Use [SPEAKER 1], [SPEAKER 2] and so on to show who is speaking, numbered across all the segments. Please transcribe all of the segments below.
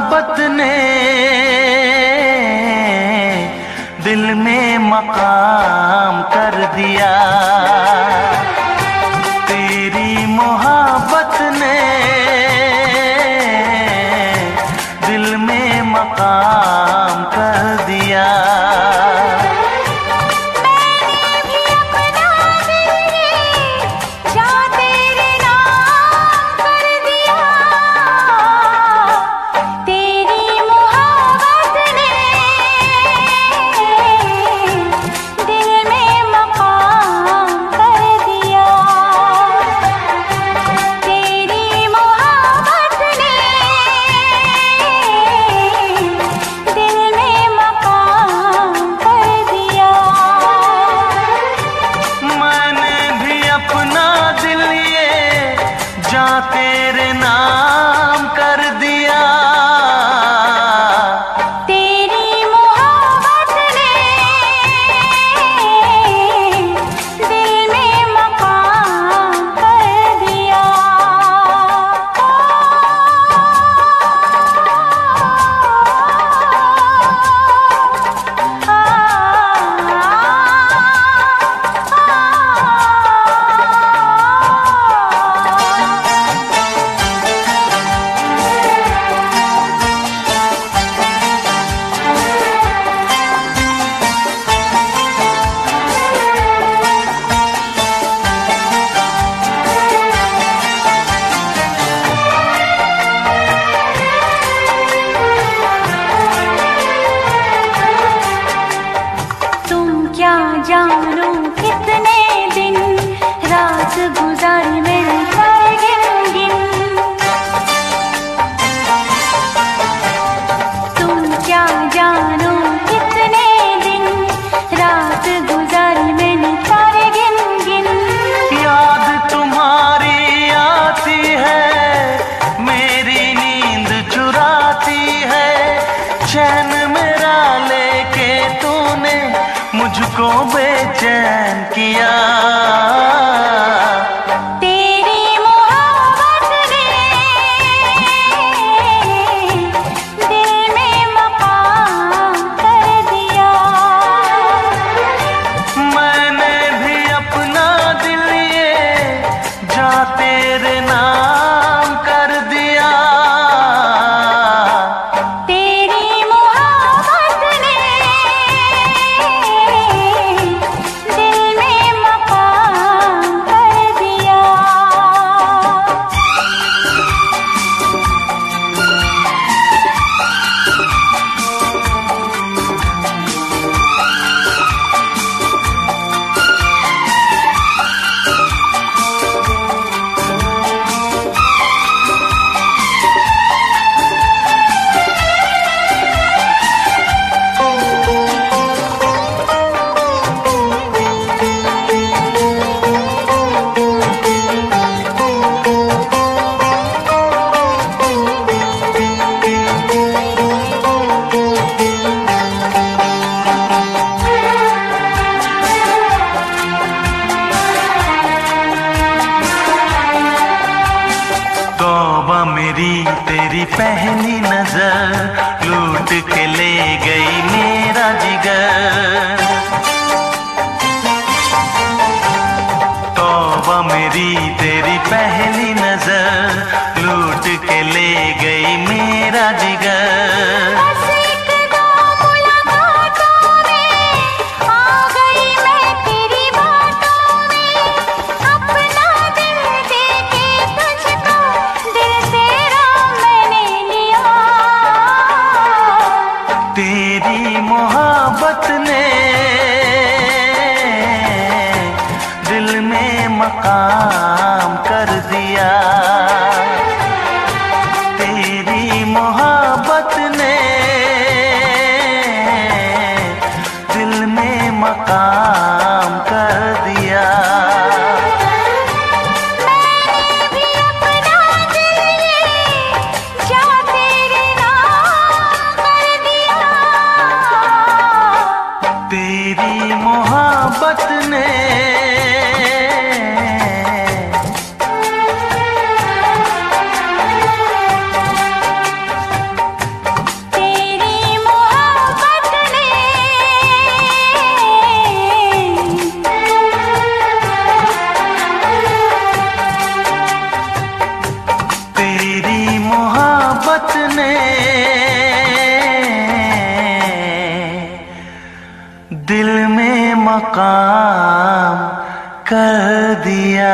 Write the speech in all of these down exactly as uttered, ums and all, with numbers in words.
[SPEAKER 1] मोहब्बत ने दिल में मकाम कर दिया। तेरी मोहब्बत ने दिल में मकाम कर दिया। तेरे नाम कर दिया।
[SPEAKER 2] तेरी मोहब्बत ने दिल में मकाम कर दिया। जानो कितने दिन रात गुजारी मैंने सारे गिन गिन। तुम क्या जानो कितने दिन रात गुजारी मैंने सारे गिन गिन।
[SPEAKER 1] याद तुम्हारी आती है, मेरी नींद चुराती है। चैन मेरा लेके तूने मुझको बेचैन किया।
[SPEAKER 2] तेरी मोहब्बत ने दिल में मकाम कर दिया।
[SPEAKER 1] मैंने भी अपना दिल ये जा तेरे नाम कर दिया।
[SPEAKER 2] तेरी मोहब्बत ने दिल में मकाम कर दिया।
[SPEAKER 1] तौबा मेरी तेरी पहली नजर लूट के ले गई मेरा जिगर। तौबा मेरी तेरी पहली नजर लूट के ले गई मेरा जिगर। तेरी मोहब्बत ने दिल में मकाम कर दिया। तेरी मोहब्बत ने दिल में मकाम कर दिया। तेरी मोहब्बत ने मकाम कर दिया।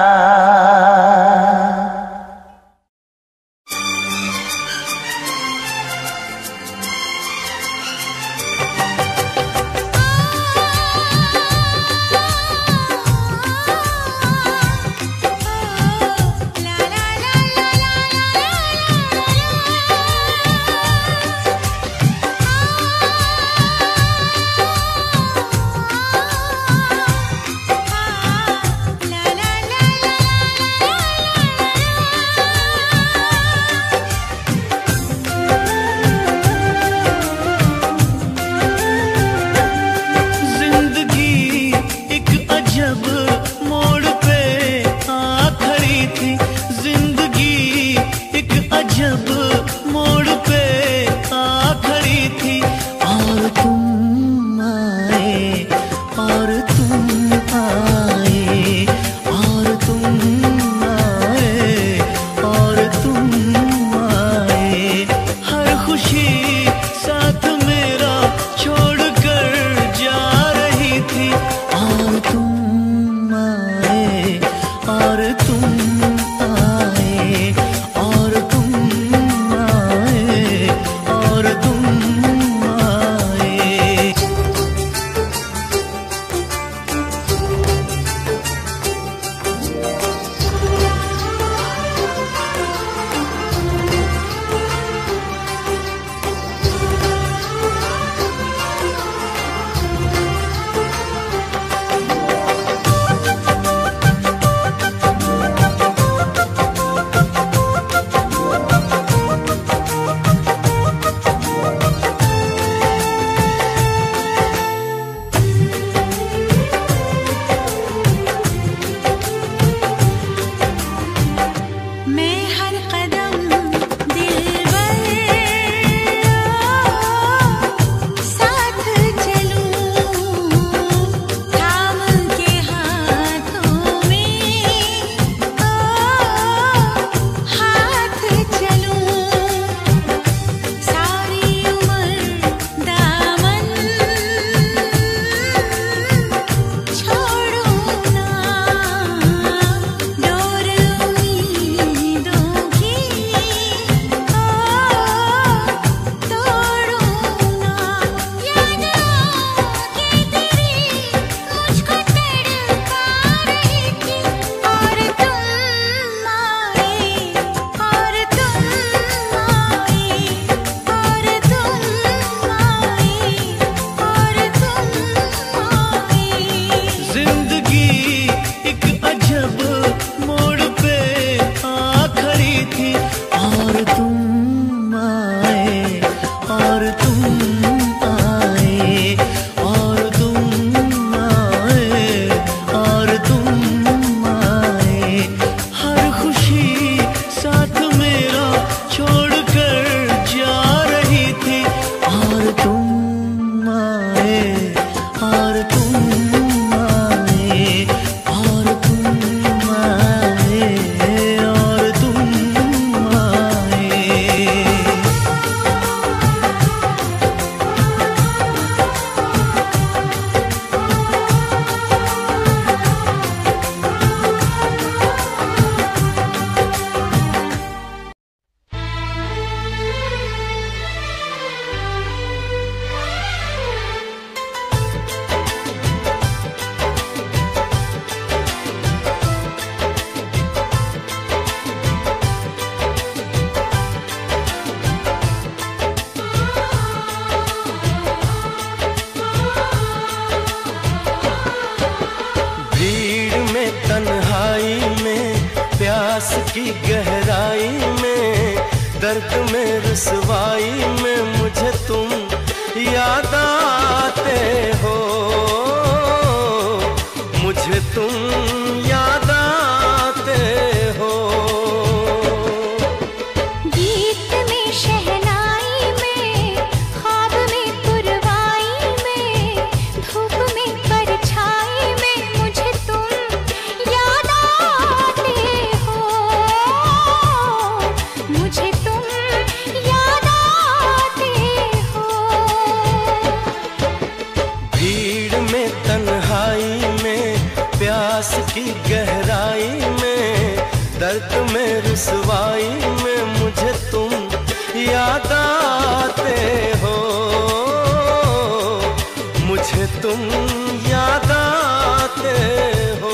[SPEAKER 3] की गहराई में, दर्द में रुसवाई में मुझे तुम याद आते हो, मुझे तुम याद आते हो।
[SPEAKER 2] गीत में शहनाई में, ख्वाब में पुरवाई में, धूप में परछाई में मुझे तुम याद आते हो, मुझे तुम याद
[SPEAKER 3] याद आते हो, मुझे तुम याद आते हो।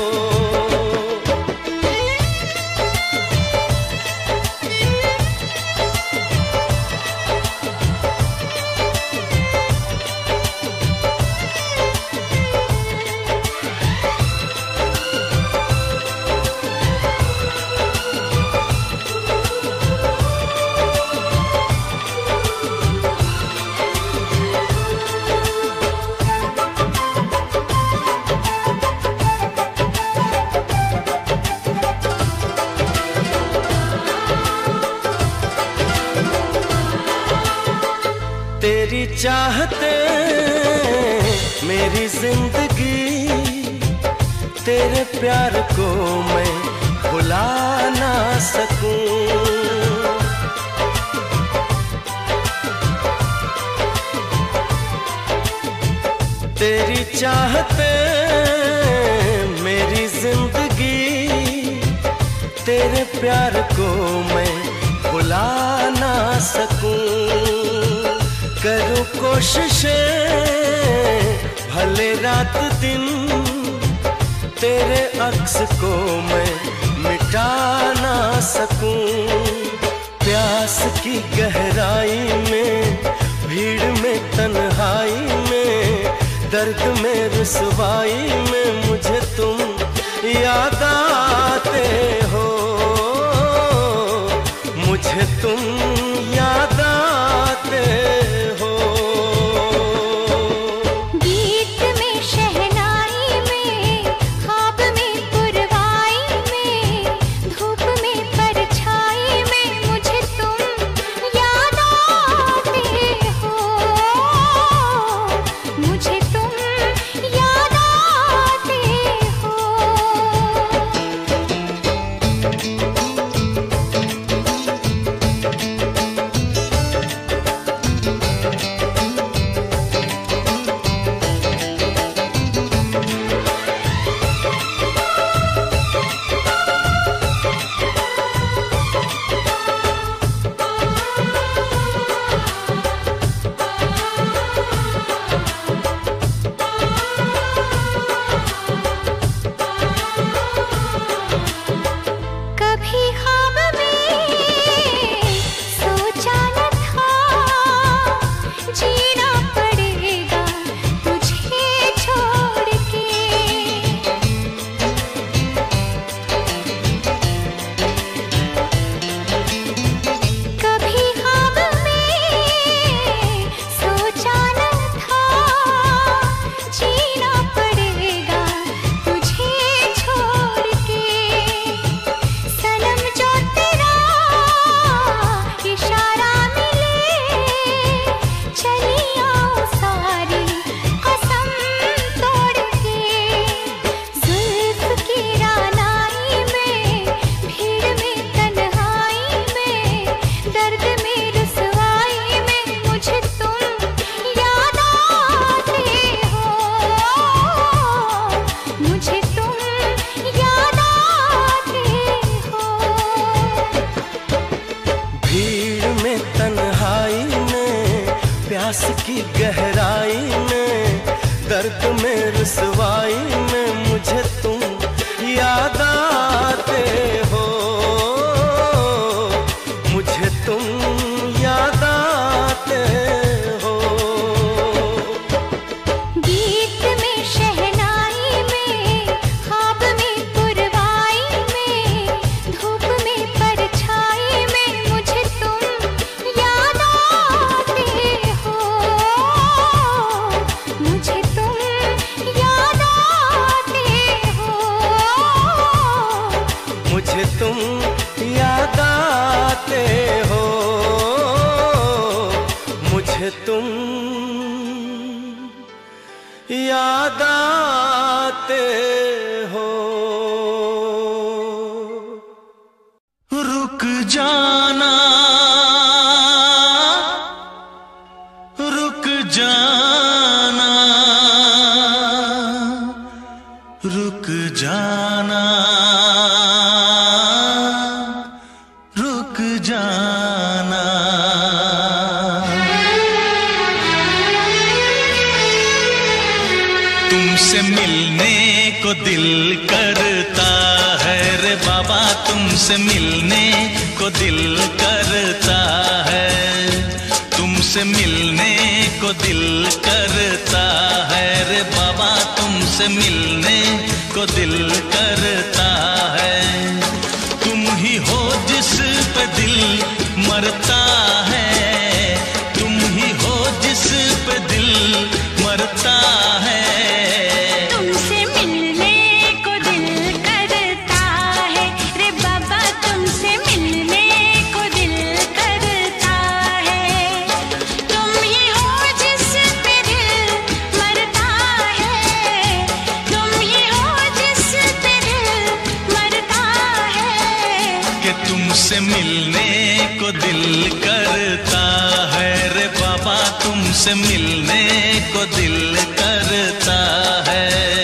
[SPEAKER 3] तेरी चाहते मेरी जिंदगी, तेरे प्यार को मैं भुला ना सकूं। तेरी चाहते मेरी जिंदगी, तेरे प्यार को मैं भुला ना सकूं। करूं कोशिशें भले रात दिन, तेरे अक्स को मैं मिटा ना सकूं। प्यास की गहराई में, भीड़ में तन्हाई में, दर्द में रुसवाई में मुझे तुम याद आते हो, मुझे तुम याद आते हो।
[SPEAKER 2] गीत में शहनाई में, ख्वाब में पुरवाई में, धूप में परछाई में मुझे तुम याद आते हो, मुझे तुम याद आते हो। कभी ख्वाब में सोचा न था, जीना पड़ेगा तुझे छोड़ के। कभी ख्वाब में सोचा न था, जीना पड़ेगा तुझे छोड़ के। सनम जो तेरा इशारा मिले, चली आओ सारी कसम तोड़ के। जुल्फ की रानाई में, भीड़ में तन्हाई में, दर्द में रुसवाई में मुझे तुम याद आते हो, मुझे तुम याद आते हो।
[SPEAKER 3] भीड़ में तन्हाई में, प्यास की गहराई में, दर्द में रुसवाई में मुझे तुम याद आते हो, मुझे तुम याद आते हो।
[SPEAKER 2] गीत में शहनाई में, ख्वाब में पुरवाई में, धूप में परछाई में मुझे तुम याद आते हो, मुझे तुम याद आते हो,
[SPEAKER 3] मुझे तुम याद आते हो, मुझे तुम याद आते हो। रुक जाना, रुक जाना, रुक जाना, रुक जाना। तुमसे मिलने को दिल करता है रे बाबा, तुमसे मिलने को दिल करता है, तुमसे मिलने को दिल करता है रे बाबा, तुमसे मिलने को दिल करता है। तुम ही हो जिस पे दिल मरता है, तुम ही हो जिस पे दिल मरता है।
[SPEAKER 2] तुमसे मिलने को दिल करता है रे बाबा, तुमसे मिलने को दिल करता है। तुम ही हो जिस पे दिल मरता है, तुम ही हो जिस पे दिल मरता है।
[SPEAKER 3] कि तुमसे मिलने को दिल करता है रे बाबा, तुमसे मिलने को दिल करता है।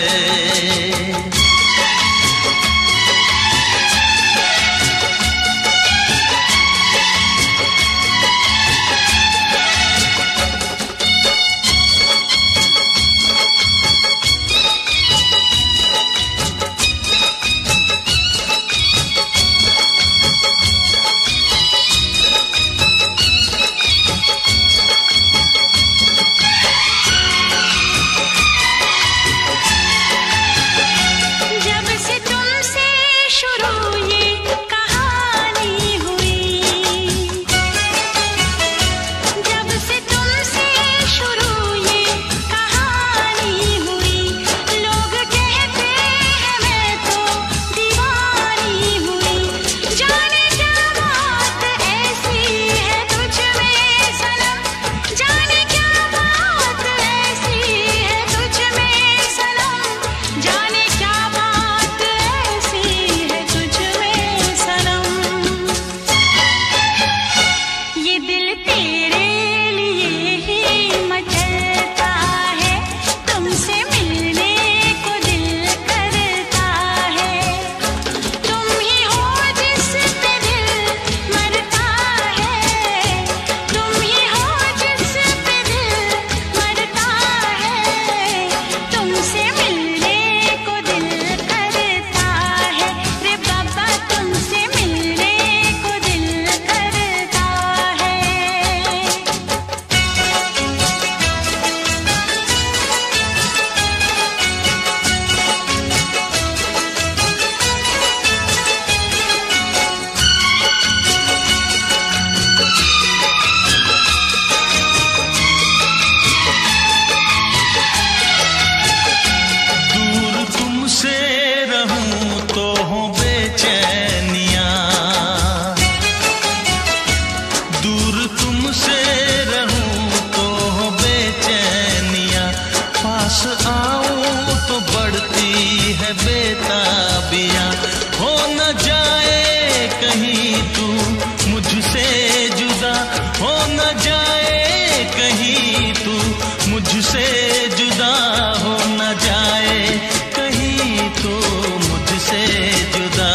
[SPEAKER 3] बेताबियां हो न जाए कहीं तू मुझसे जुदा, हो न जाए कहीं तू मुझसे जुदा, हो न जाए कहीं तू मुझसे जुदा।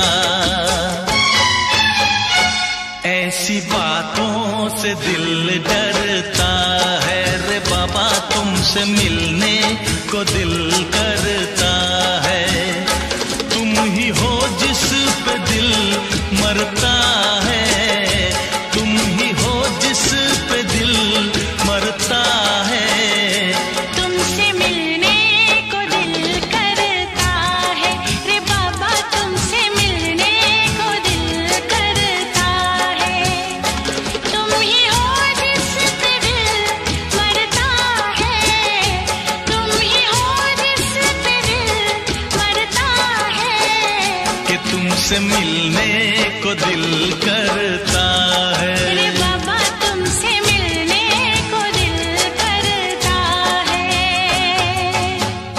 [SPEAKER 3] ऐसी बातों से दिल डरता है रे बाबा, तुमसे मिलने को दिल करता है। तुम ही हो जिस पे दिल मरता है, तुम ही हो जिस पे दिल मरता है।
[SPEAKER 2] तुमसे मिलने को दिल करता है रे बाबा, तुमसे मिलने को दिल करता है। तुम ही हो जिस पे दिल मरता है, तुम ही हो जिस पे दिल मरता है।
[SPEAKER 3] कि तुमसे मिलने को दिल करता है
[SPEAKER 2] रे बाबा, तुमसे मिलने को दिल करता है।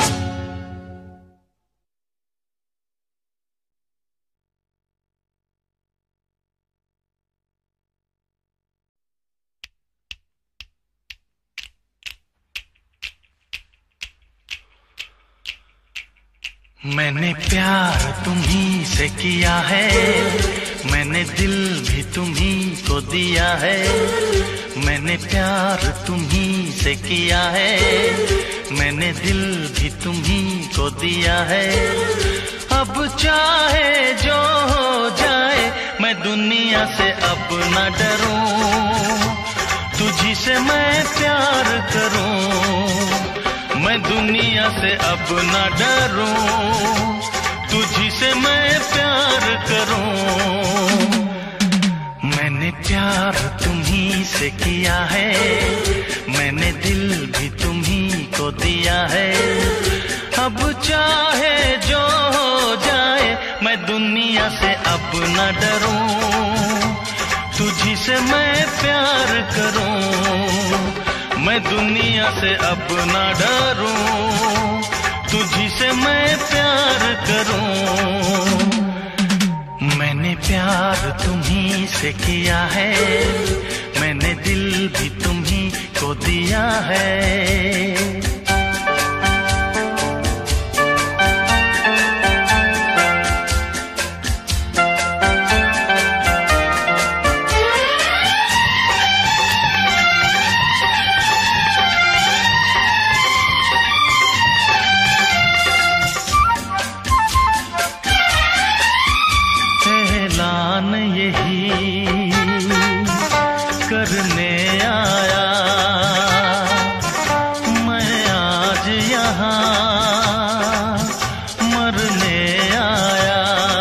[SPEAKER 3] मैंने प्यार तुम्ही से किया है, मैंने दिल भी तुम्ही को दिया है। मैंने प्यार तुम्ही से किया है, मैंने दिल भी तुम्ही को दिया है। अब चाहे जो हो जाए मैं दुनिया से अब न डरूं, तुझी से मैं प्यार करूं। मैं दुनिया से अब न डरूं, तुझी से मैं प्यार करूं। मैंने प्यार तुम्ही से किया है, मैंने दिल भी तुम्ही को दिया है। अब चाहे जो हो जाए मैं दुनिया से अब न डरूं, तुझी से मैं प्यार करूं। मैं दुनिया से अब न डरूं, तुझी से मैं प्यार करूं। मैंने प्यार तुम्ही से किया है, मैंने दिल भी तुम्ही को दिया है। ऐलान यही करने आया मैं आज यहाँ, मरने आया।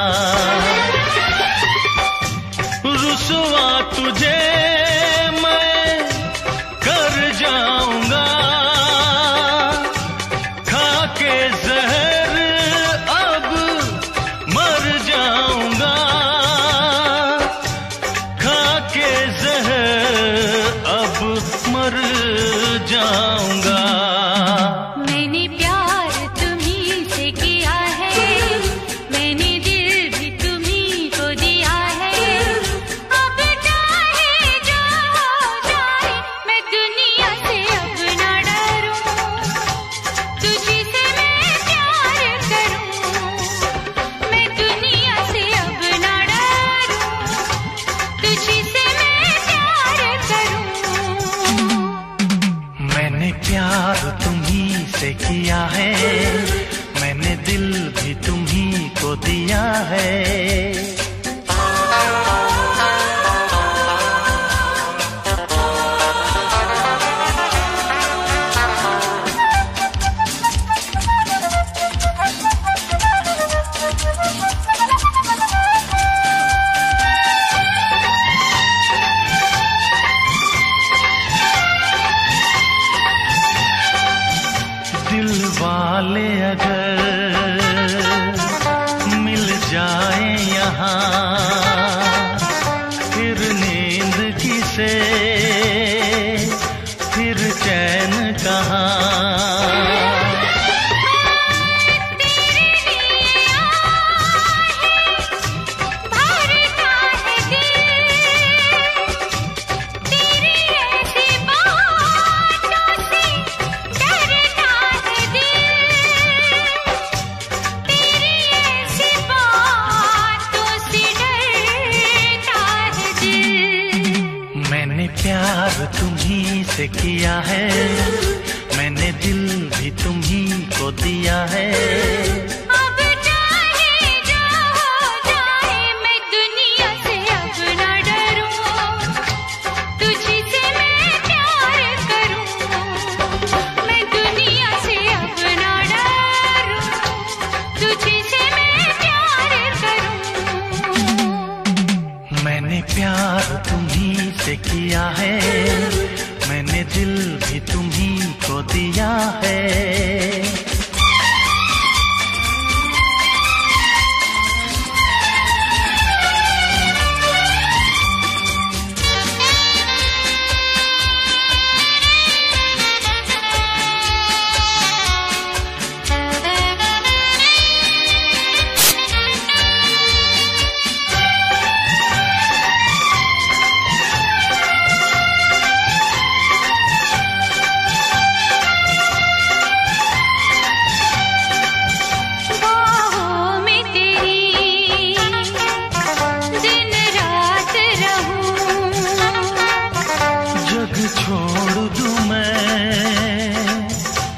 [SPEAKER 3] रुसवा तुझे मैं कर जाऊंगा, खा के जहर अब मर जाऊंगा। के ज़हर अब मर जाऊंगा।
[SPEAKER 2] मैंने प्यार तुम्ही से किया है, मैंने दिल भी तुम्ही को दिया है। अब चाहे जो हो जाए मैं दुनिया से अब न डरूं, तुझी से मैं प्यार करूं। मैं दुनिया से अब न डरूं, तुझी से
[SPEAKER 3] मैंने प्यार तुम्ही से किया है, मैंने दिल भी तुम्ही को दिया है। दिल वाले अगर मिल जाए यहाँ, फिर नींद किसे, फिर चैन कहाँ। मैंने प्यार तुम्ही से किया है, मैंने दिल भी तुम्ही को दिया है।
[SPEAKER 2] अब चाहे जो हो जाए मैं दुनिया से अब न डरूं, तुझी से मैं प्यार करूं। मैं दुनिया से अब न डरूं, तुझी से मैं प्यार करूं।
[SPEAKER 3] मैंने प्यार तुम्ही से किया है, मैंने दिल भी तुम्ही को दिया है।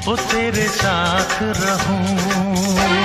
[SPEAKER 1] ओ तेरे साथ रहूं।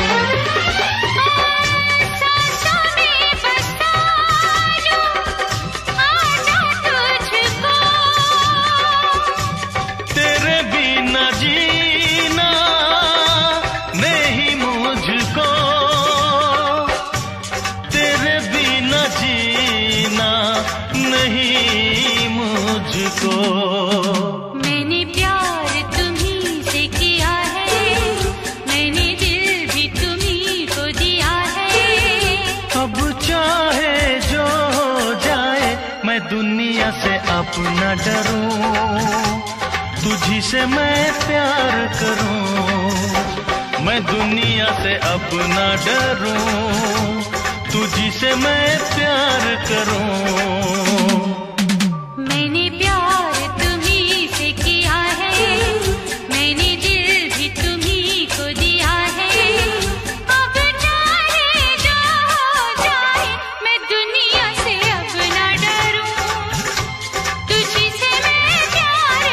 [SPEAKER 2] मैंने प्यार तुम्ही से किया है, मैंने दिल भी तुम्ही को दिया है।
[SPEAKER 1] अब चाहे जो हो जाए मैं दुनिया से अब न डरूं, तुझी से मैं प्यार करूं। मैं दुनिया से अब न डरूं, तुझी से मैं प्यार करूं।
[SPEAKER 2] मैंने प्यार तुम्ही से किया है, मैंने दिल भी तुम्ही को दिया है। अब चाहे जो हो जाए मैं दुनिया से अब न डरूं, तुझी से मैं प्यार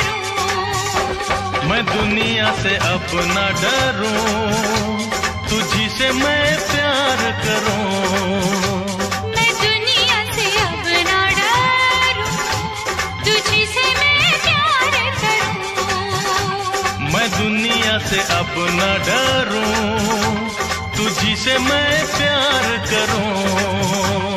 [SPEAKER 2] करूं।
[SPEAKER 1] मैं दुनिया से अब न डरूं, तुझी से मैं प्यार करूं। मैं दुनिया से अब न डरूं, तुझी से मैं प्यार करूं।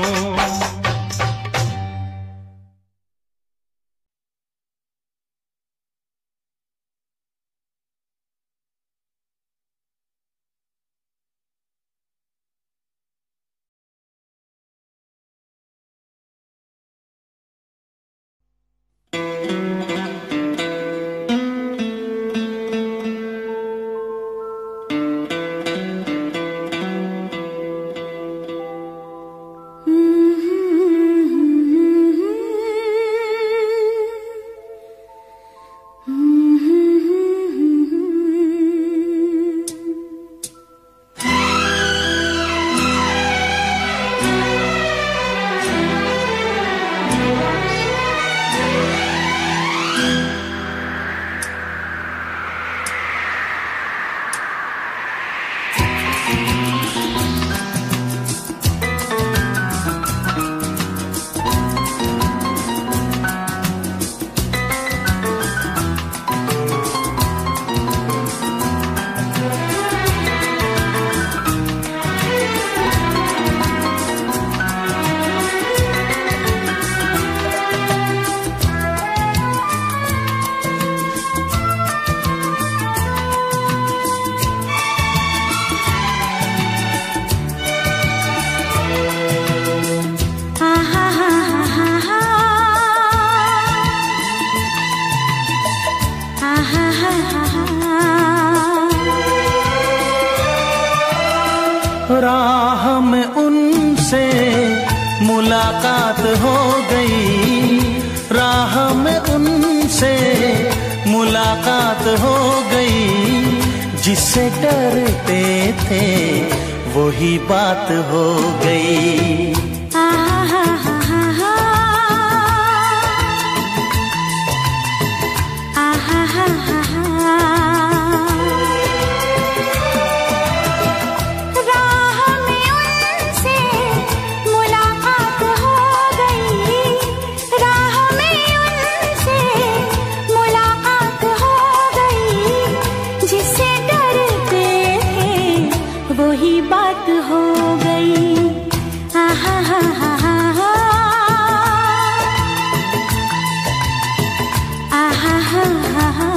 [SPEAKER 1] राह में उनसे मुलाकात हो गई, राह में उनसे मुलाकात हो गई। जिससे डरते थे वही बात हो गई।
[SPEAKER 2] वही बात हो गई। आहा हा हा हा आहा हा हा हा।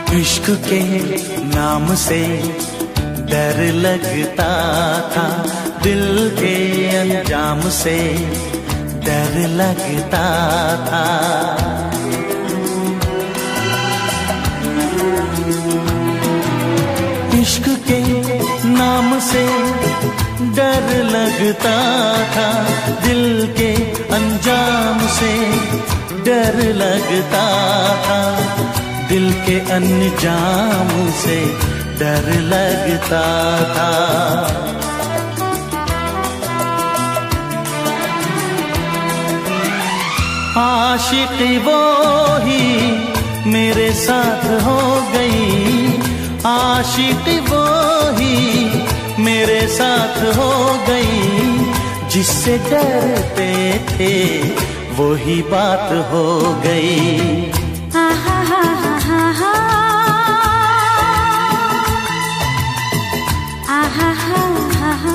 [SPEAKER 3] इश्क के नाम से डर लगता था, दिल के अंजाम से डर लगता था। इश्क के नाम से डर लगता था, दिल के अंजाम से डर लगता था, दिल के अंजाम से डर लगता था। आशिक़ी वो ही मेरे साथ हो गई, आशिक़ी वो ही मेरे साथ हो गई, जिससे डरते थे वही बात हो गई।
[SPEAKER 2] आहा हा हा हा हा, आहा हा हा हा।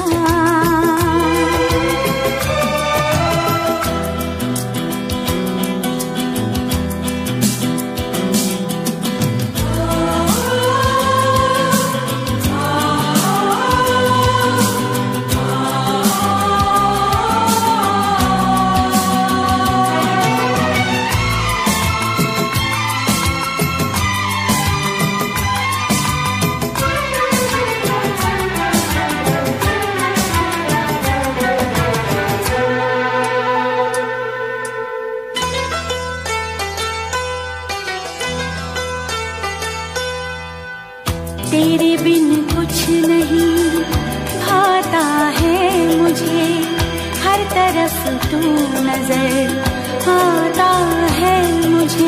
[SPEAKER 2] तेरे बिन कुछ नहीं भाता है मुझे, हर तरफ तू नजर आता है मुझे।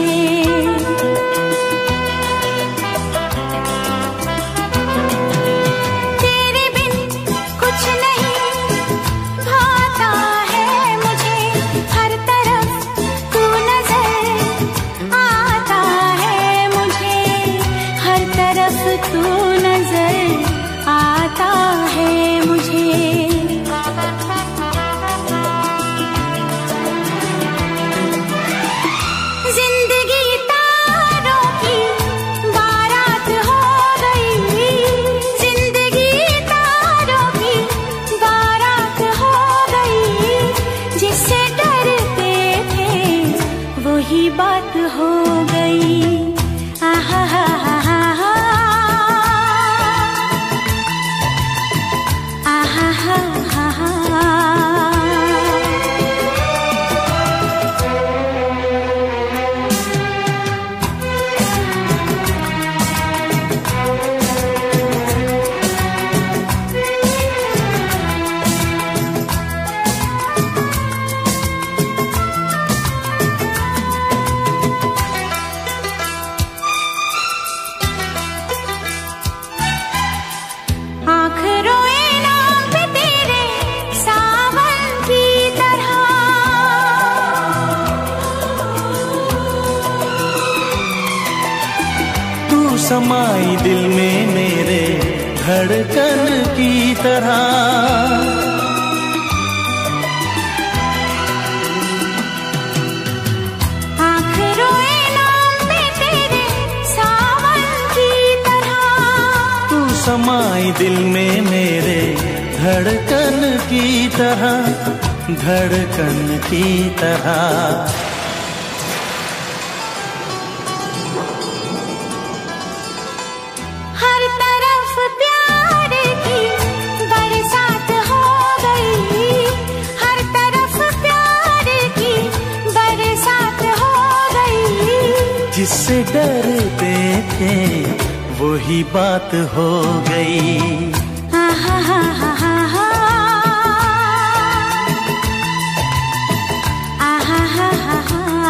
[SPEAKER 2] तेरे बिन कुछ नहीं भाता है मुझे, हर तरफ तू नजर आता है मुझे, हर तरफ तू नजर आता है मुझे। जिंदगी तारों की बारात हो गई, जिंदगी तारों की बारात हो गई, जिससे डरते थे वही बात हो गई। आहा हा हा हा हा, आहा हा हा हा। आँख रोए नाम पे तेरे सावन की तरह,
[SPEAKER 3] तू समाई दिल में मेरे धड़कन की तरह।
[SPEAKER 2] आँख रोए नाम पे तेरे सावन की तरह,
[SPEAKER 3] तू समाई दिल में मेरे धड़कन की तरह, धड़कन की तरह।
[SPEAKER 2] हर तरफ प्यार की बरसात हो गई, हर तरफ प्यार की बरसात हो गई,
[SPEAKER 3] जिससे डरते थे वही बात हो गई।
[SPEAKER 2] आहा हा हा हा हा, आहा हा हा हा।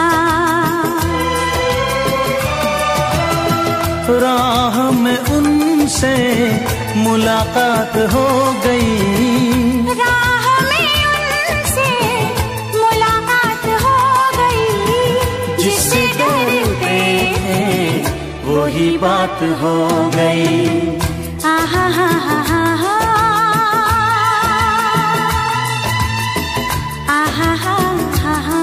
[SPEAKER 3] राह में उनसे मुलाकात हो गई,
[SPEAKER 2] राह में उनसे मुलाकात हो गई,
[SPEAKER 3] जिससे डरते थे वही बात हो गई।
[SPEAKER 2] आहा हा हा हा हा, आहा हा हा हा।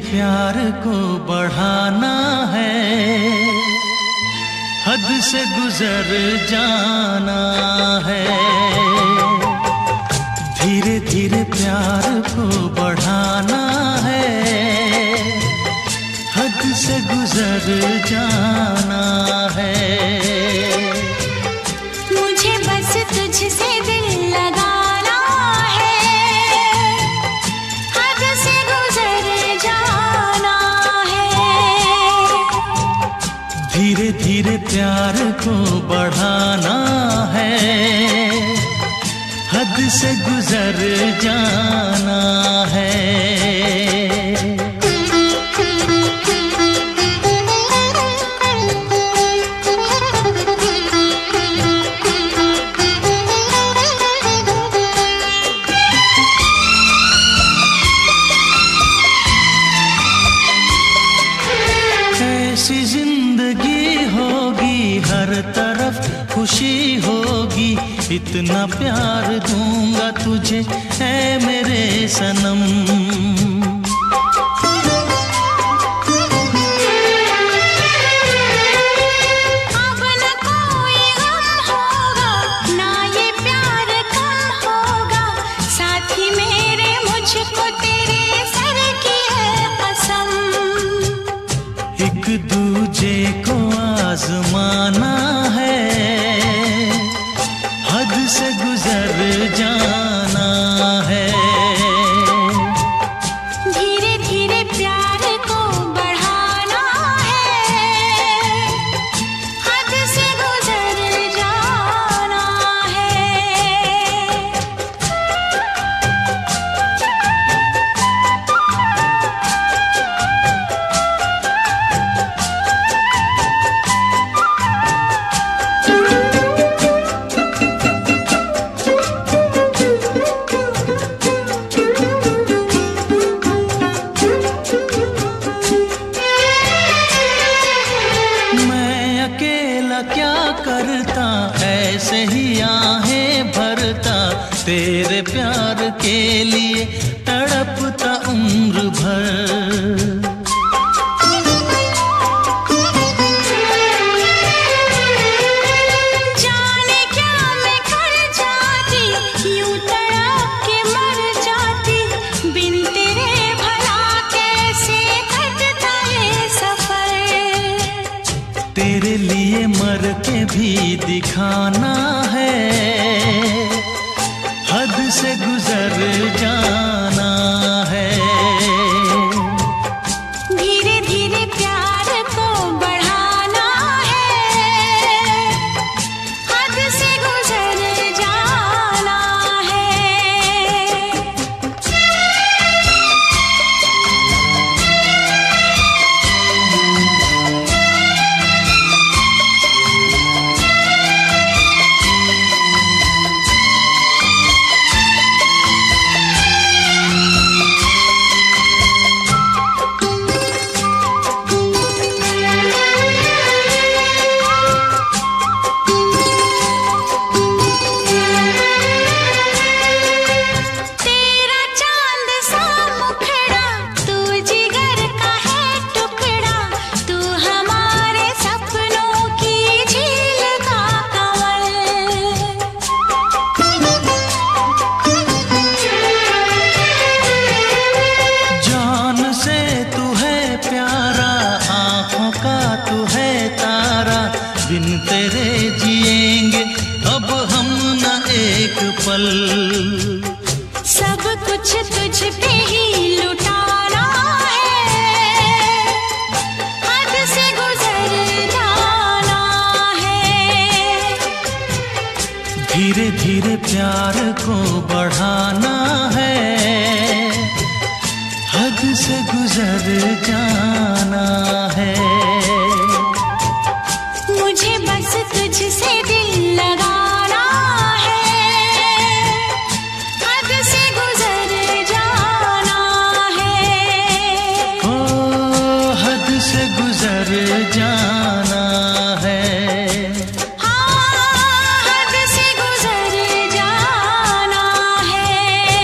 [SPEAKER 1] प्यार को बढ़ाना है, हद से गुजर जाना है। धीरे धीरे प्यार को बढ़ाना है, हद से गुजर जाना है।
[SPEAKER 2] मुझे बस तुझसे दिल लगाना है, हद से गुजर जाना है।
[SPEAKER 1] धीरे धीरे प्यार को बढ़ाना है, हद से गुजर जाना है। ऐसी जिंदगी होगी, हर तरफ खुशी होगी, इतना प्यार दूंगा तुझे ऐ मेरे सनम।
[SPEAKER 2] अब न कोई गम होगा, ना ये प्यार कम होगा, साथी मेरे मुझको तेरे सर की है कसम।
[SPEAKER 1] एक दूजे को आजमाना है, हद से गुजर जाना है।
[SPEAKER 2] धीरे धीरे प्यार को बढ़ाना है, हद से गुजर जाना है।
[SPEAKER 1] क्या करता ऐसे ही आहें भरता, तेरे प्यार के लिए तड़पता उम्र भर।
[SPEAKER 2] जाने क्या मैं कर जाती, यूं तड़प के मर जाती, बिन तेरे भला कैसे कटता है सफर।
[SPEAKER 1] तेरे लिए मर के भी दिखाना है, हद से गुजर जाना है।
[SPEAKER 2] धीरे धीरे प्यार को बढ़ाना है, हद से गुजर जाना है। तेरा चांद सा मुखड़ा, तू जिगर का है टुकड़ा, तू हमारे सपनों की झील का कमल।
[SPEAKER 1] जान से तू है प्यारा, आँखों का तू है तारा, बिन तेरे जिएंगे अब हम न एक पल।
[SPEAKER 2] सब कुछ तुझ पे ही लुटाना है, हद से गुजर जाना है।
[SPEAKER 1] धीरे धीरे प्यार को बढ़ाना है, हद से गुजर जाना है।
[SPEAKER 2] मुझे बस तुझसे दिल लगाना है, हद से गुजर जाना है।
[SPEAKER 1] ओ हद से गुजर जाना है।
[SPEAKER 2] हाँ, हद से गुजर जाना है।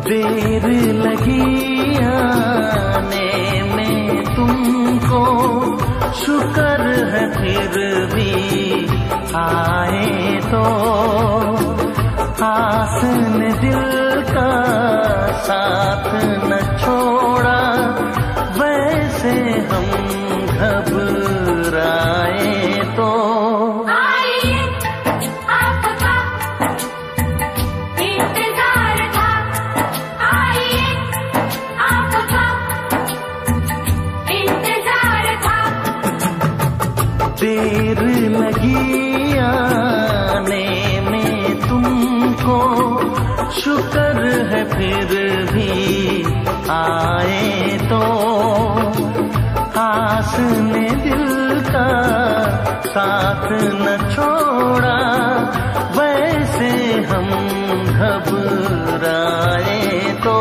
[SPEAKER 1] देर लगी आने में तुमको, शुक्र है फिर भी आए तो। आस ने दिल का साथ न छोड़ा, वैसे हम घबराए तो। देर लगी आने में तुमको, शुक्र है फिर भी आए तो। आस ने दिल का साथ न छोड़ा, वैसे हम घबराए तो।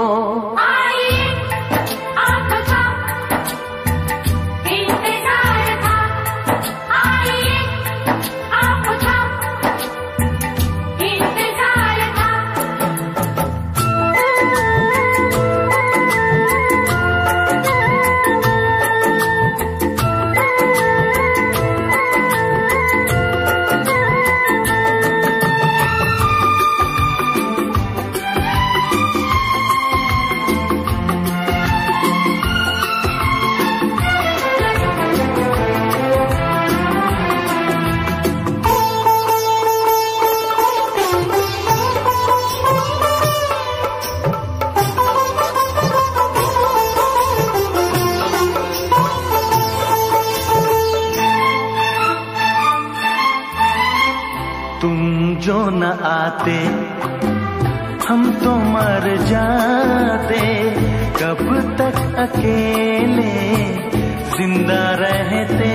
[SPEAKER 1] जो न आते हम तो मर जाते, कब तक अकेले जिंदा रहते।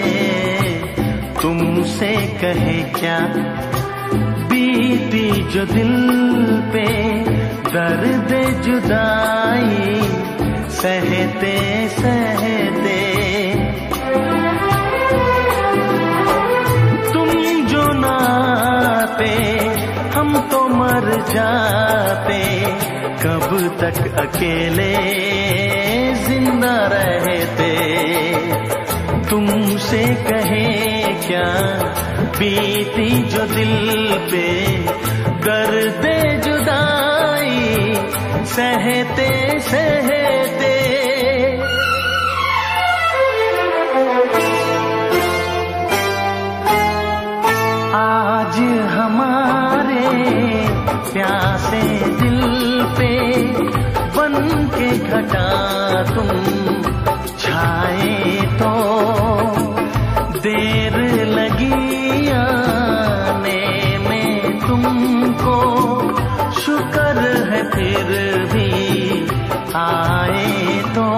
[SPEAKER 1] तुमसे कहे क्या बीती जो दिल पे, दर्द जुदाई सहते सहते। हम तो मर जाते, कब तक अकेले जिंदा रहते। तुमसे कहे क्या बीती जो दिल पे, दर्द जुदाई सहते सहते। आज हमारे प्यासे दिल पे बन के घटा तुम छाए तो। देर लगी आने में तुमको, शुक्र है फिर भी आए तो।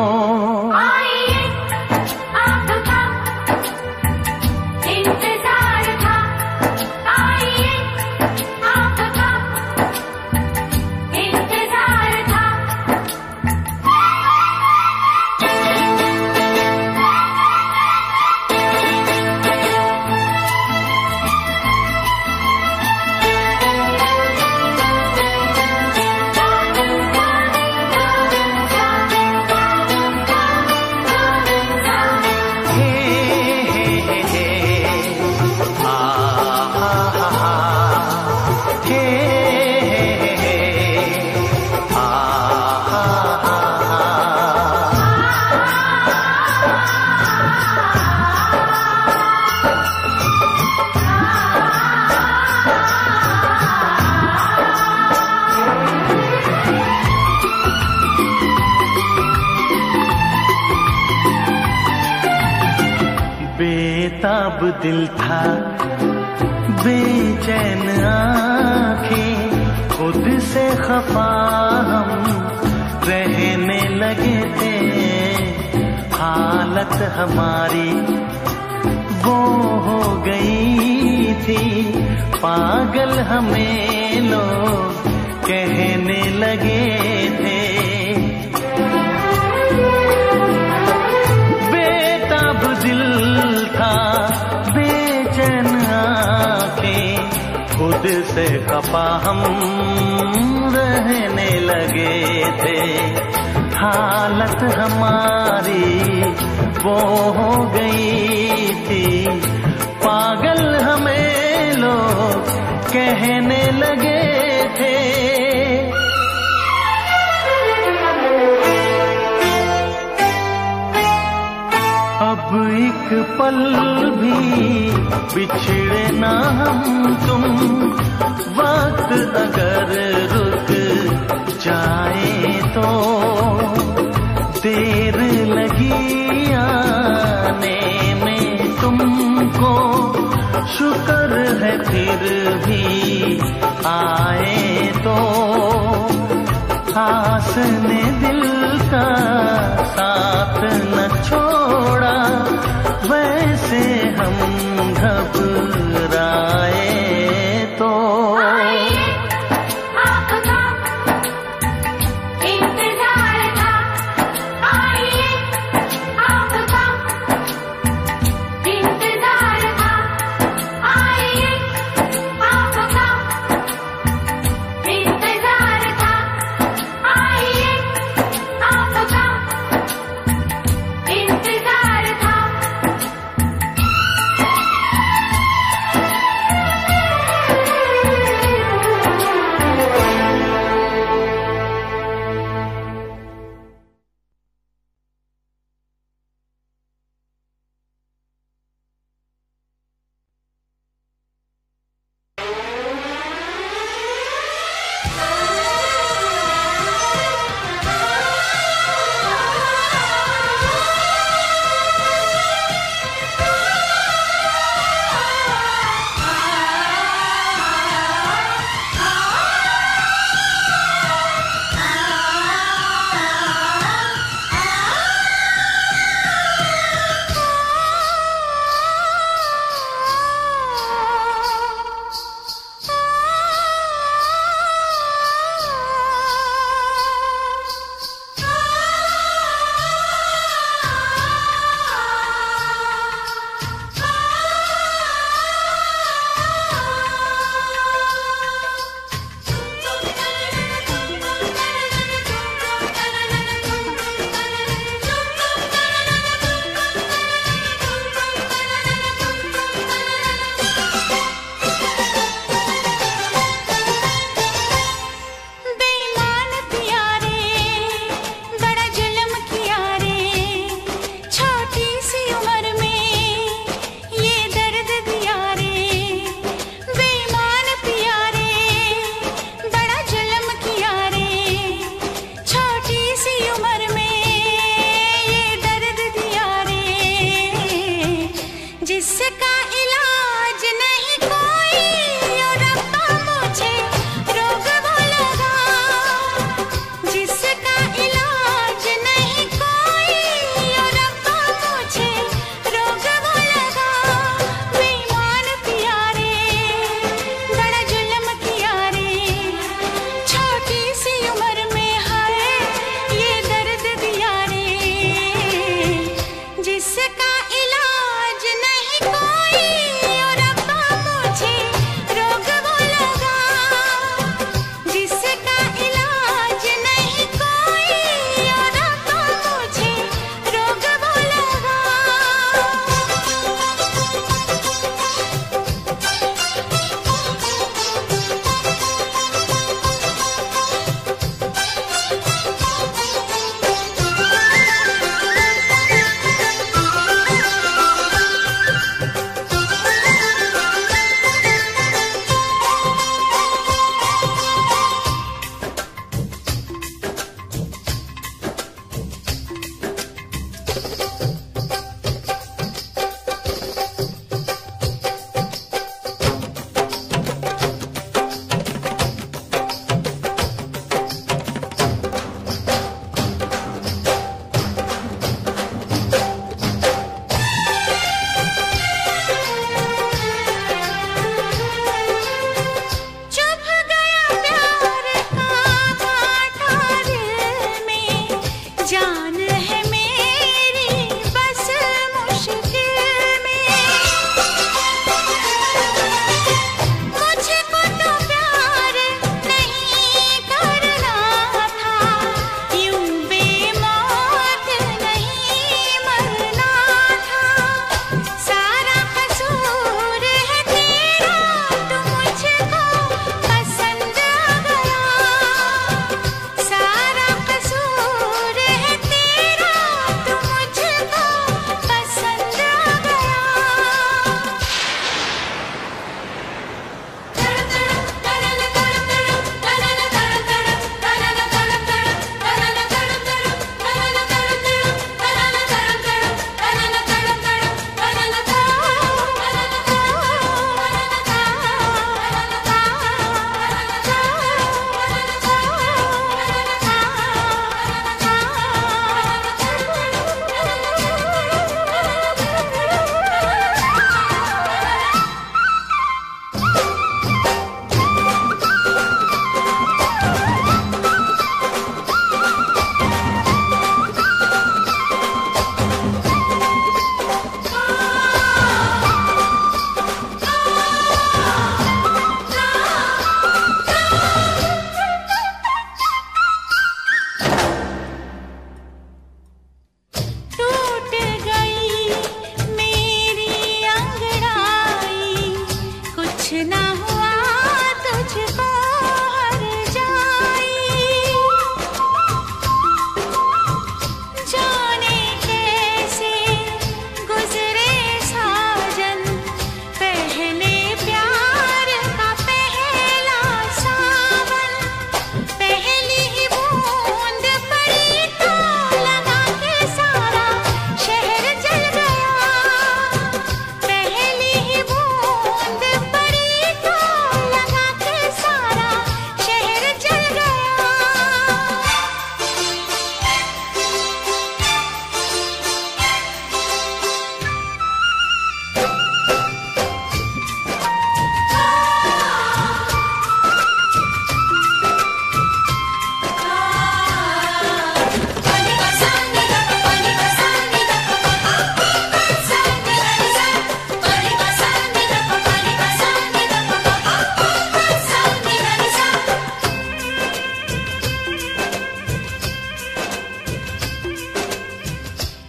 [SPEAKER 1] बेताब दिल था, बेचैन आँखें, खुद से खफा हम रहने लगे थे। हालत हमारी वो हो गई थी, पागल हमें लोग कहने लगे थे। बेताब दिल था, बेचैन आँखें, खुद से खपा हम रहने लगे थे। हालत हमारी वो हो गई थी, पागल हमें लोग कहने लगे थे। अब एक पल भी बिछड़े ना हम तुम, वक्त अगर रुक जाए तो देर लगी आने में तुमको, शुक्र है फिर भी आए तो। आस ने दिल का साथ न छोड़ा, वैसे हम घबराए तो।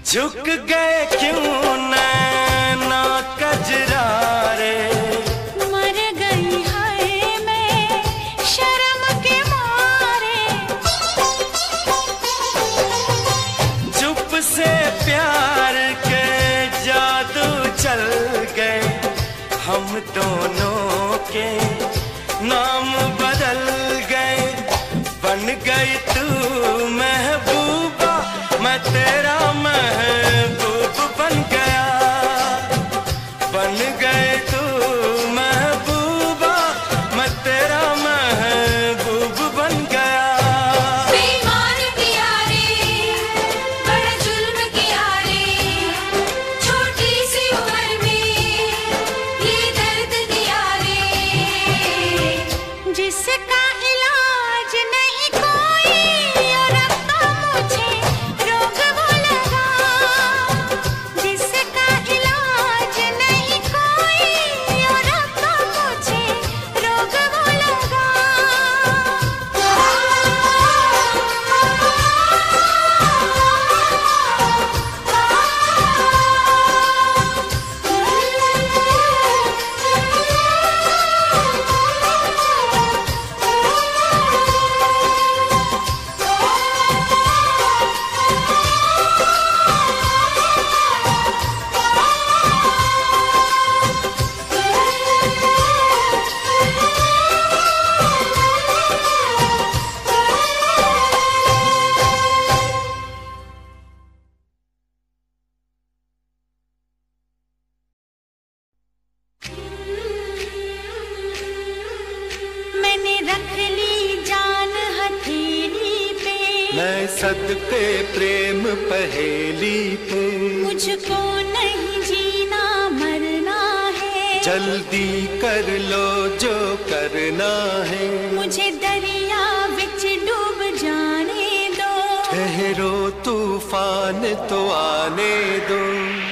[SPEAKER 4] झुक गए क्यों नैना कजरारे,
[SPEAKER 2] मर गई है मैं शर्म के मारे।
[SPEAKER 4] चुप से प्यार के जादू चल गए, हम दोनों के नाम बदल गए। बन गई तू महबूबा, मैं तेरा महबूब बन गया। बन गए तू महबूबा, मैं तेरा महबूब बन गया।
[SPEAKER 2] बेईमान किया रे, बड़ा जुल्म किया रे, छोटी सी उम्र में ये दर्द दिया रे। जिसका इलाज नहीं कोई और अब तो मुझे रोग वो लगा। जिसका इलाज नहीं कोई और अब तो मुझे रोग वो लगा। मैंने रख ली जान हथेली पे,
[SPEAKER 4] मैं सदके प्रेम पहेली पे,
[SPEAKER 2] मुझको नहीं जीना मरना है।
[SPEAKER 4] जल्दी कर लो जो करना है।
[SPEAKER 2] मुझे दरिया बिच डूब जाने दो।
[SPEAKER 4] ठहरो तूफान तो आने दो।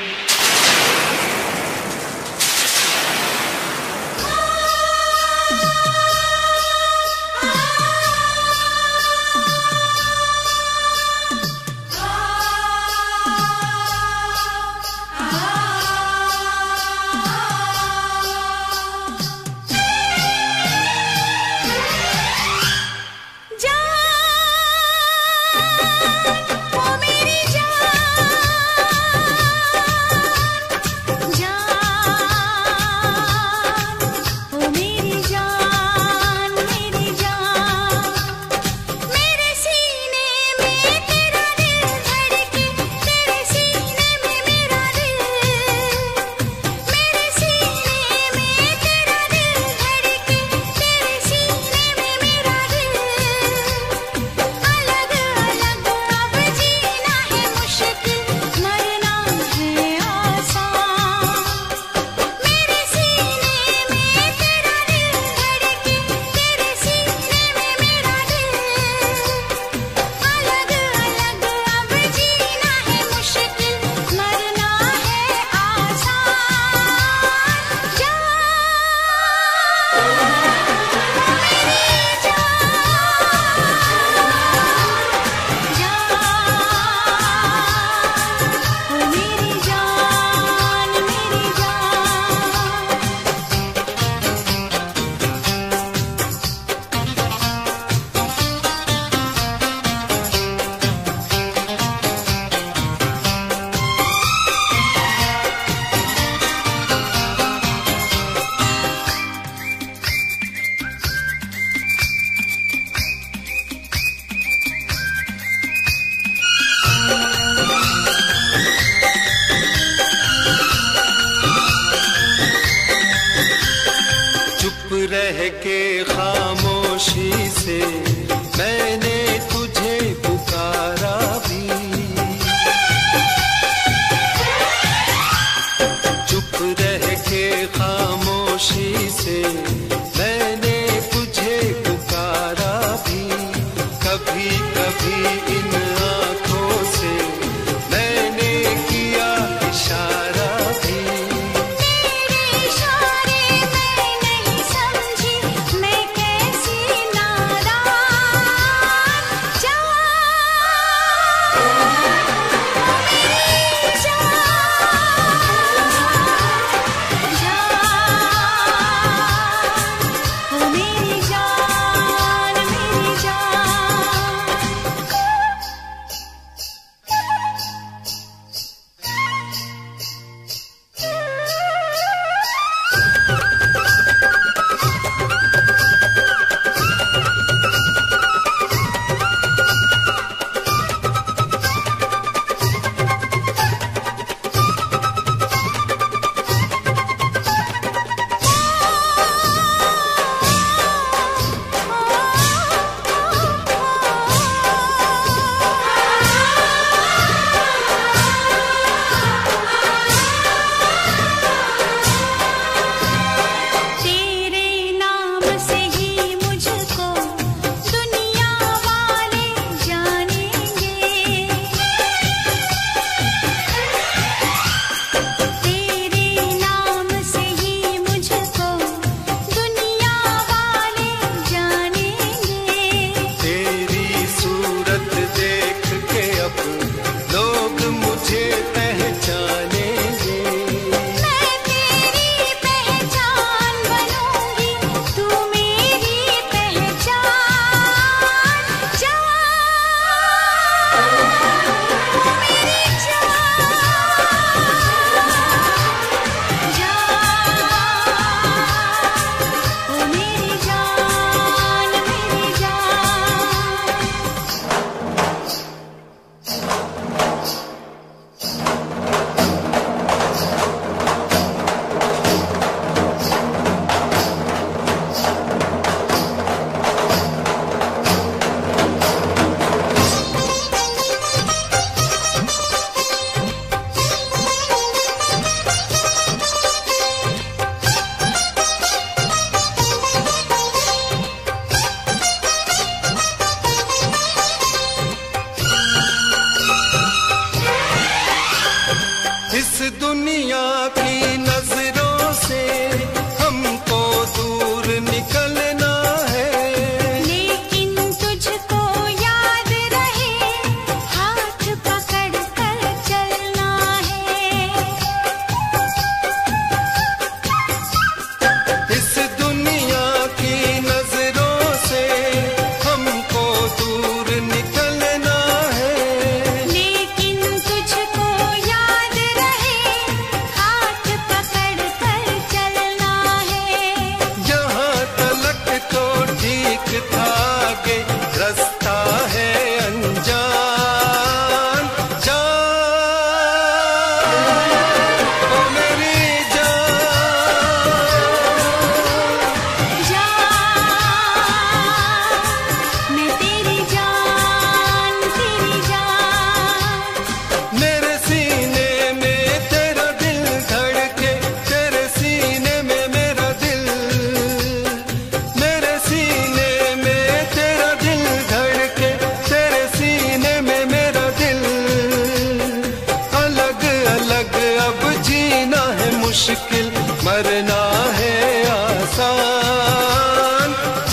[SPEAKER 2] ओ मेरी जान,
[SPEAKER 4] रह के खामोशी से मैंने तुझे पुकारा भी, चुप रह के खामोशी से मैंने तुझे पुकारा भी, कभी कभी इन आँखों से मैंने किया इशारा भी।
[SPEAKER 2] तेरे इशारे मैं नहीं समझी, मैं कैसी नादान।
[SPEAKER 4] करना है आसान।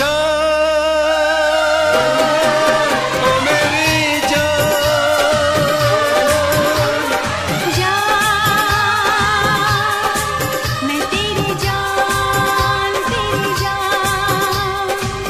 [SPEAKER 4] जान ओ मेरी जान,
[SPEAKER 2] जान मैं तेरी जान, तेरी जान।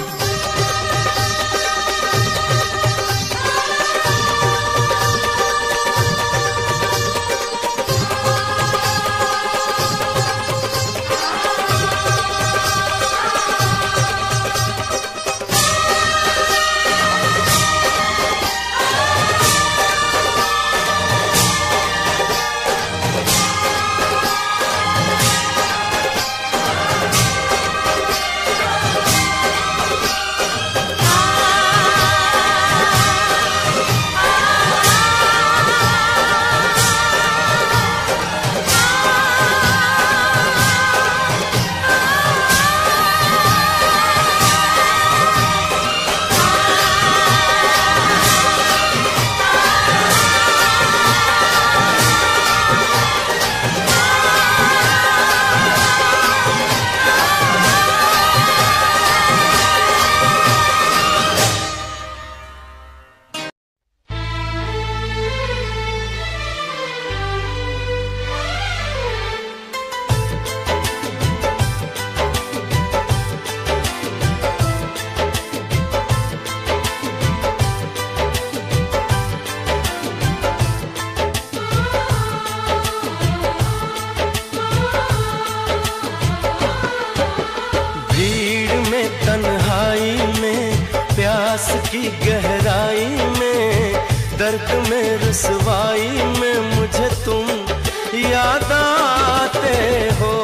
[SPEAKER 4] की गहराई में, दर्द में रुसवाई में मुझे तुम याद आते हो,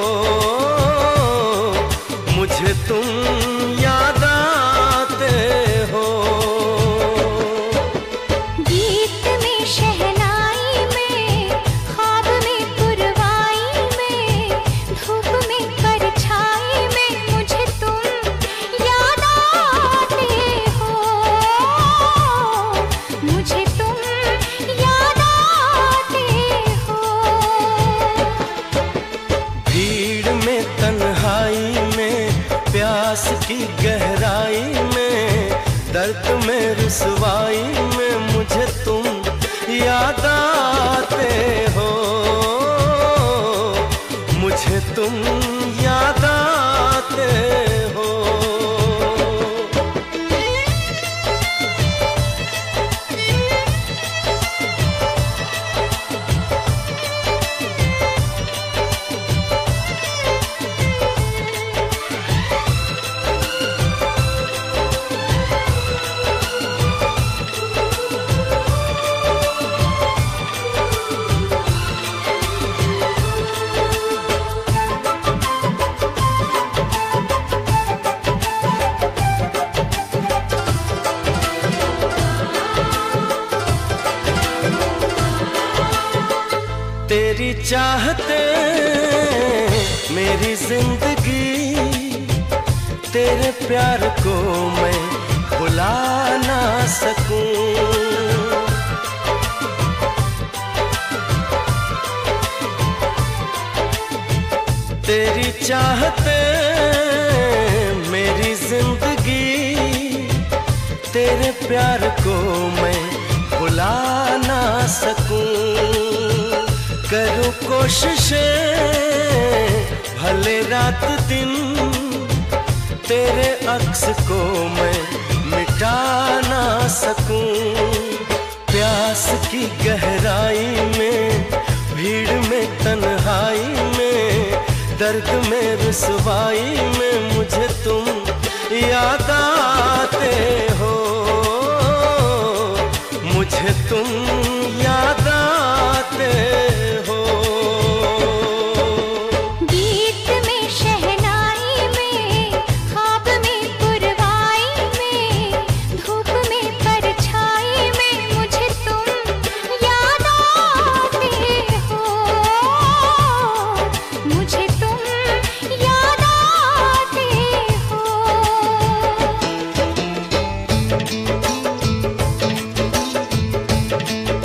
[SPEAKER 4] मुझे तुम याद आते हो।
[SPEAKER 2] गीत में शहनाई में, ख्वाब में पुरवाई में, धूप में परछाई में मुझे तुम याद आते हो, मुझे तुम याद आते हो।
[SPEAKER 4] भीड़ में तन्हाई में, प्यास की गहराई में, दर्द में रुसवाई में मुझे तुम याद आते हो, मुझे तुम याद आते हो। तेरी चाहते मेरी जिंदगी, तेरे प्यार को मैं भुला ना सकूं। तेरी चाहते मेरी जिंदगी, तेरे प्यार को मैं भुला ना सकूं। करूं कोशिशें भले रात दिन, तेरे अक्स को मैं मिटा ना सकूं। प्यास की गहराई में, भीड़ में तन्हाई में, दर्द में रुसवाई में मुझे तुम याद आते हो, मुझे तुम याद आते हो।
[SPEAKER 2] गीत में शहनाई में, ख्वाब में पुरवाई में, धूप में परछाई में मुझे तुम याद आते हो, मुझे तुम याद आते हो।
[SPEAKER 4] हाँ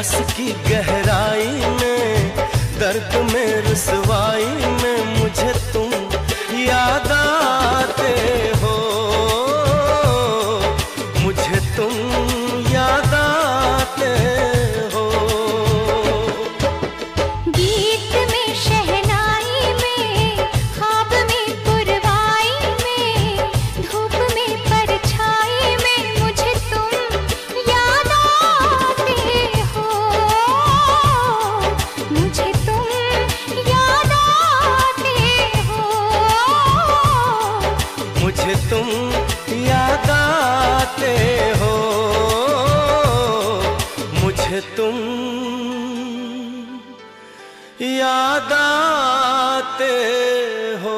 [SPEAKER 4] प्यास की गहराई में, दर्द में रुसवाई में मुझे तुम याद आते हो, मुझे तुम याद आते हो।
[SPEAKER 2] गीत में शहनाई में, ख्वाब में पुरवाई में, धूप में परछाई में मुझे तुम याद आते हो, मुझे तुम याद आते हो,
[SPEAKER 4] मुझे तुम याद आते हो, मुझे तुम याद आते हो।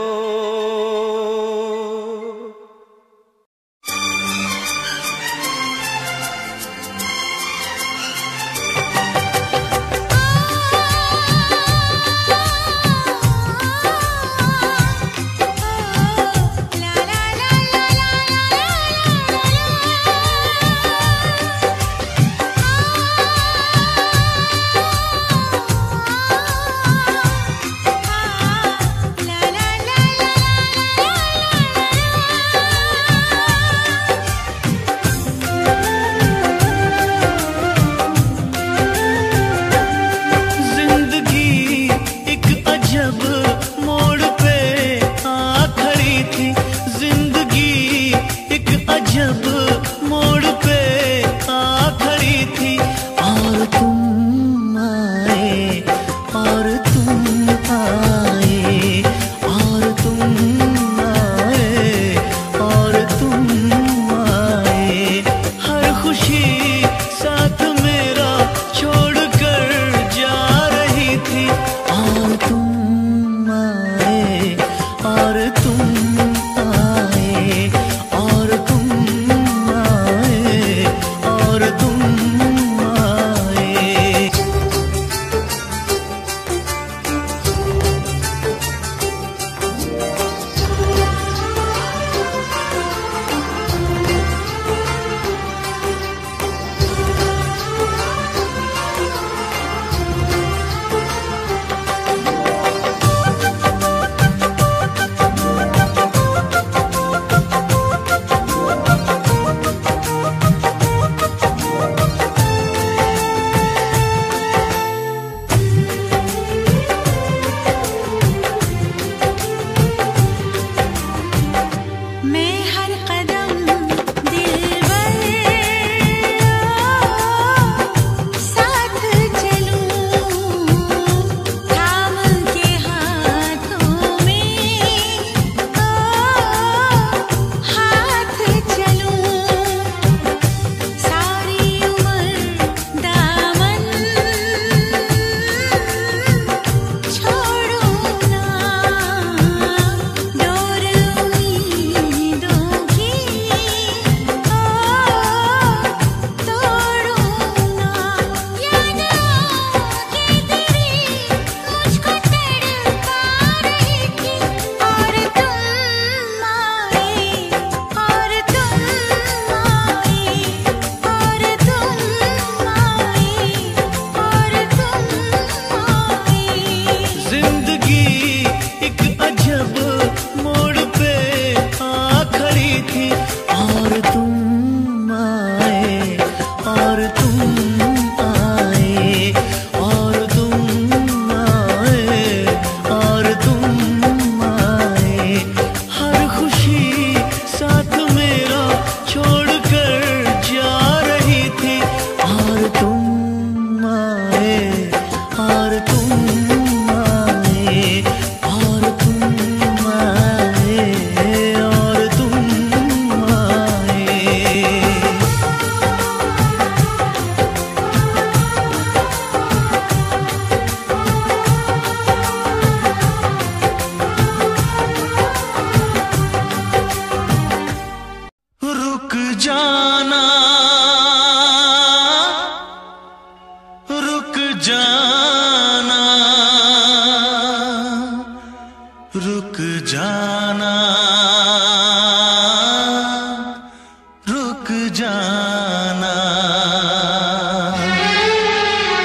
[SPEAKER 3] जाना।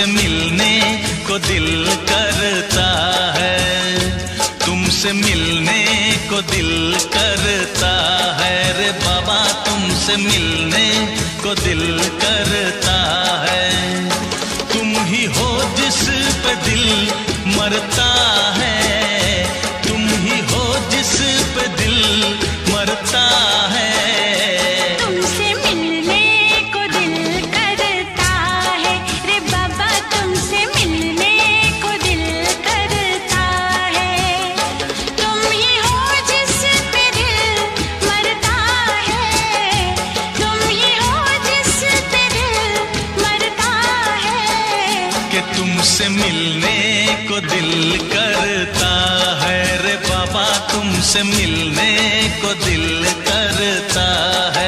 [SPEAKER 3] तुमसे मिलने को दिल करता है, तुमसे मिलने को दिल करता है रे बाबा, तुमसे मिलने को दिल करता है। तुम ही हो जिस पे दिल मरता है, तुम ही हो जिस पे दिल मरता है।
[SPEAKER 2] तुमसे मिलने को दिल करता है रे बाबा, तुमसे मिलने को दिल करता है। तुम ही हो जिस पे दिल मरता है, तुम ही हो जिस पे दिल मरता है।
[SPEAKER 3] कि तुमसे मिलने को दिल करता है रे बाबा, तुमसे मिलने को दिल करता है।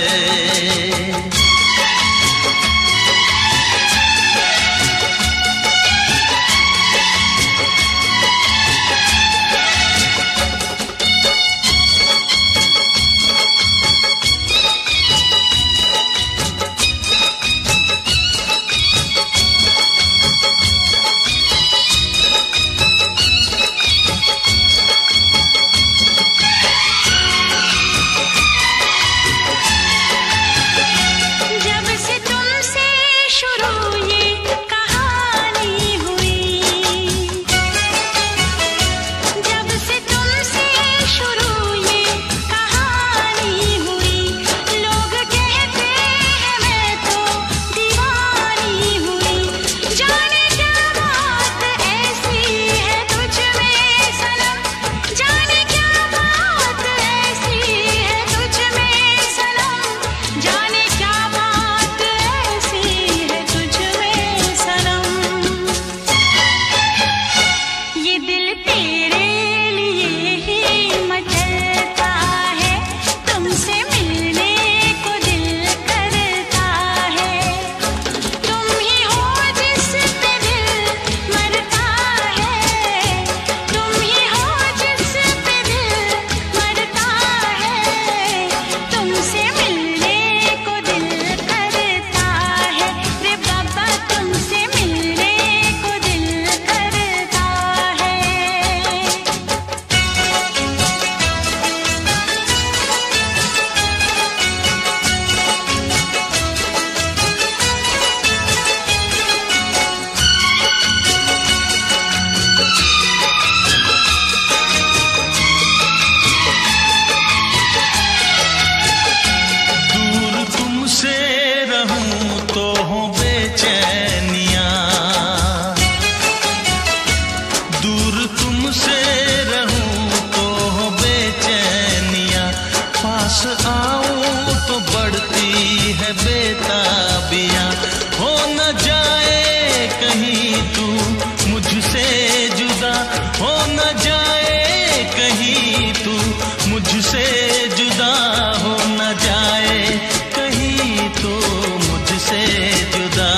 [SPEAKER 3] बेताबियां हो न जाए कहीं तू मुझसे जुदा, हो न जाए कहीं तू मुझसे जुदा, हो न जाए कहीं तू मुझसे जुदा।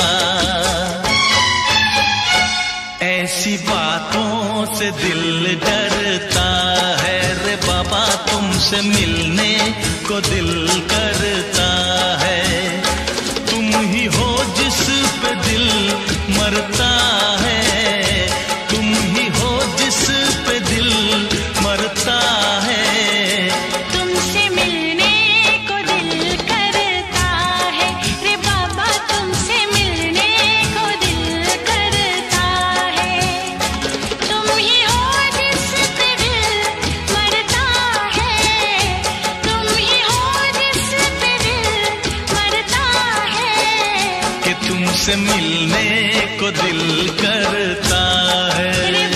[SPEAKER 3] ऐसी बातों से दिल डरता है रे बाबा, तुमसे मिलने को दिल करता है। तुम ही हो जिस पे दिल मरता है, तुम ही हो जिस पे दिल मरता है।
[SPEAKER 2] तुमसे मिलने को दिल करता है रे बाबा, तुमसे मिलने को दिल करता है। तुम ही हो जिस पे दिल मरता है, तुम ही हो जिस पे दिल मरता है।
[SPEAKER 3] कि तुमसे मिलने को दिल करता है।